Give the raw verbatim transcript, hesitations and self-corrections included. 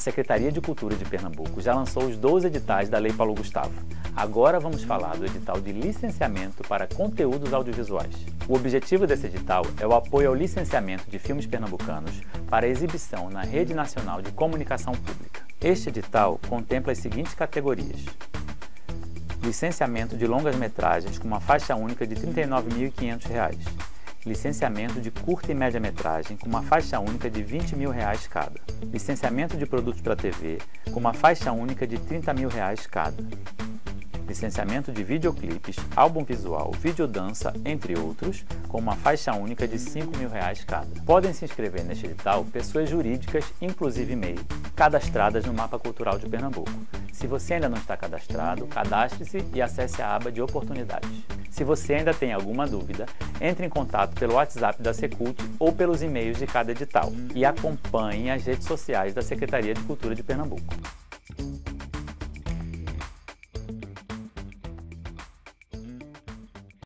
Secretaria de Cultura de Pernambuco já lançou os doze editais da Lei Paulo Gustavo. Agora vamos falar do edital de licenciamento para conteúdos audiovisuais. O objetivo desse edital é o apoio ao licenciamento de filmes pernambucanos para exibição na Rede Nacional de Comunicação Pública. Este edital contempla as seguintes categorias: licenciamento de longas-metragens com uma faixa única de trinta e nove mil e quinhentos reais. Licenciamento de curta e média-metragem com uma faixa única de vinte mil reais cada. Licenciamento de produtos para T V com uma faixa única de trinta mil reais cada. Licenciamento de videoclipes, álbum visual, videodança, entre outros, com uma faixa única de cinco mil reais cada. Podem se inscrever neste edital pessoas jurídicas, inclusive M E I, cadastradas no Mapa Cultural de Pernambuco. Se você ainda não está cadastrado, cadastre-se e acesse a aba de oportunidades. Se você ainda tem alguma dúvida, entre em contato pelo WhatsApp da Secult ou pelos e-mails de cada edital e acompanhe as redes sociais da Secretaria de Cultura de Pernambuco.